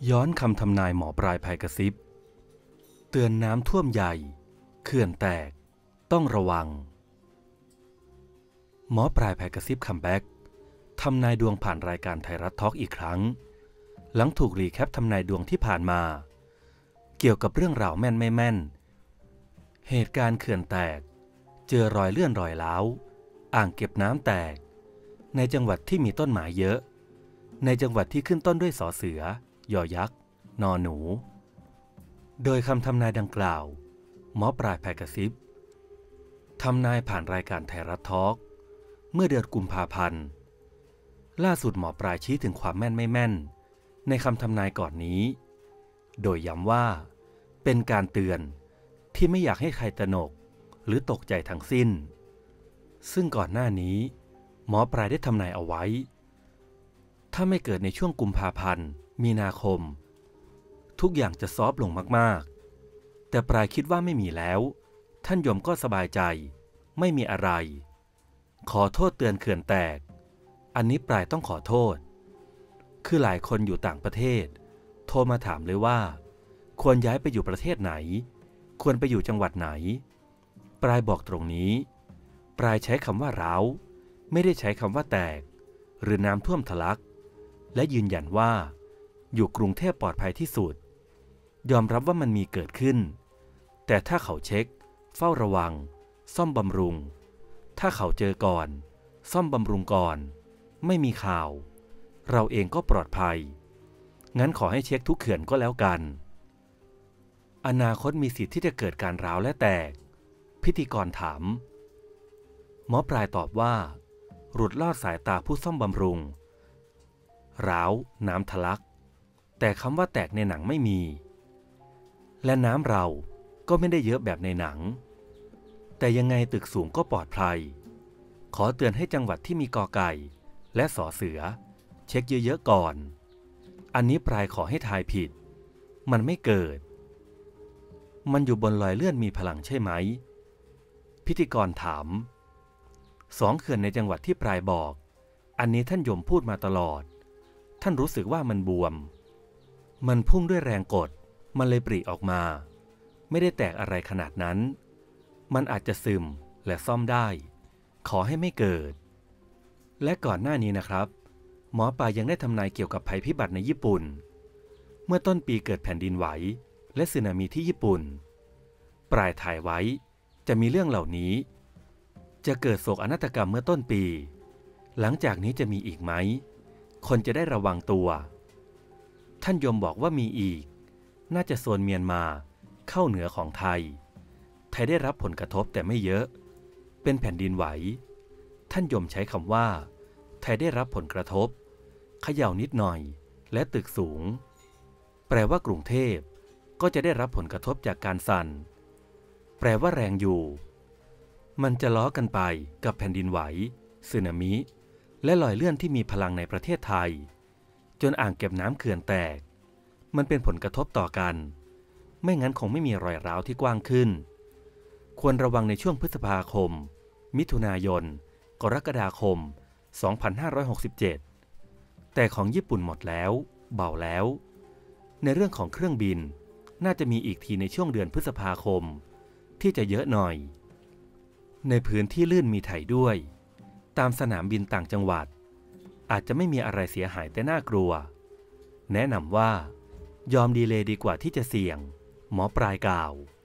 ย้อนคำทำนายหมอปลายภัยกระซิบเตือนน้ำท่วมใหญ่เขื่อนแตกต้องระวังหมอปลายภัยกระซิบคัมแบ็กทำนายดวงผ่านรายการไทยรัฐทอล์กอีกครั้งหลังถูกรีแคปทำนายดวงที่ผ่านมาเกี่ยวกับเรื่องราวแม่นไม่แม่นเหตุการณ์เขื่อนแตกเจอรอยเลื่อนรอยร้าวอ่างเก็บน้ำแตกในจังหวัดที่มีต้นไม้เยอะในจังหวัดที่ขึ้นต้นด้วยสอเสือยอยักษ์นอหนูโดยคำทำนายดังกล่าวหมอปลายภัยกระซิบทำนายผ่านรายการไทยรัฐทอล์กเมื่อเดือนกุมภาพันธ์ล่าสุดหมอปลายชี้ถึงความแม่นไม่แม่นในคำทำนายก่อนนี้โดยย้ำว่าเป็นการเตือนที่ไม่อยากให้ใครตระหนกหรือตกใจทั้งสิ้นซึ่งก่อนหน้านี้หมอปลายได้ทำนายเอาไว้ถ้าไม่เกิดในช่วงกุมภาพันธ์มีนาคมทุกอย่างจะซอฟต์ลงมากๆแต่ปลายคิดว่าไม่มีแล้วท่านยมก็สบายใจไม่มีอะไรขอโทษเตือนเขื่อนแตกอันนี้ปลายต้องขอโทษคือหลายคนอยู่ต่างประเทศโทรมาถามเลยว่าควรย้ายไปอยู่ประเทศไหนควรไปอยู่จังหวัดไหนปลายบอกตรงนี้ปลายใช้คำว่าร้าวไม่ได้ใช้คำว่าแตกหรือน้ำท่วมทะลักและยืนยันว่าอยู่กรุงเทพปลอดภัยที่สุดยอมรับว่ามันมีเกิดขึ้นแต่ถ้าเขาเช็คเฝ้าระวังซ่อมบำรุงถ้าเขาเจอก่อนซ่อมบำรุงก่อนไม่มีข่าวเราเองก็ปลอดภัยงั้นขอให้เช็คทุกเขื่อนก็แล้วกันอนาคตมีสิทธิ์ที่จะเกิดการร้าวและแตกพิธีกรถามหมอปลายตอบว่าหลุดลอดสายตาผู้ซ่อมบำรุงร้าวน้ำทะลักแต่คำว่าแตกในหนังไม่มีและน้ำเราก็ไม่ได้เยอะแบบในหนังแต่ยังไงตึกสูงก็ปลอดภัยขอเตือนให้จังหวัดที่มีกอไก่และสอเสือเช็คเยอะๆก่อนอันนี้ปลายขอให้ทายผิดมันไม่เกิดมันอยู่บนลอยเลื่อนมีพลังใช่ไหมพิธีกรถาม2 เขื่อนในจังหวัดที่ปลายบอกอันนี้ท่านยมพูดมาตลอดท่านรู้สึกว่ามันบวมมันพุ่งด้วยแรงกดมันเลยปริออกมาไม่ได้แตกอะไรขนาดนั้นมันอาจจะซึมและซ่อมได้ขอให้ไม่เกิดและก่อนหน้านี้นะครับหมอปลายยังได้ทำนายเกี่ยวกับภัยพิบัติในญี่ปุ่นเมื่อต้นปีเกิดแผ่นดินไหวและสึนามิที่ญี่ปุ่นปลายถ่ายไว้จะมีเรื่องเหล่านี้จะเกิดโศกนาฏกรรมเมื่อต้นปีหลังจากนี้จะมีอีกไหมคนจะได้ระวังตัวท่านยมบอกว่ามีอีกน่าจะโซนเมียนมาเข้าเหนือของไทยได้รับผลกระทบแต่ไม่เยอะเป็นแผ่นดินไหวท่านยมใช้คำว่าไทยได้รับผลกระทบเขย่านิดหน่อยและตึกสูงแปลว่ากรุงเทพก็จะได้รับผลกระทบจากการสั่นแปลว่าแรงอยู่มันจะล้อกันไปกับแผ่นดินไหวสึนามิและลอยเลื่อนที่มีพลังในประเทศไทยจนอ่างเก็บน้ำเขื่อนแตกมันเป็นผลกระทบต่อกันไม่งั้นคงไม่มีรอยร้าวที่กว้างขึ้นควรระวังในช่วงพฤษภาคมมิถุนายนกรกฎาคม2567แต่ของญี่ปุ่นหมดแล้วเบาแล้วในเรื่องของเครื่องบินน่าจะมีอีกทีในช่วงเดือนพฤษภาคมที่จะเยอะหน่อยในพื้นที่ลื่นมีไถด้วยตามสนามบินต่างจังหวัดอาจจะไม่มีอะไรเสียหายแต่น่ากลัวแนะนำว่ายอมดีเลย์ดีกว่าที่จะเสี่ยงหมอปลายกล่าว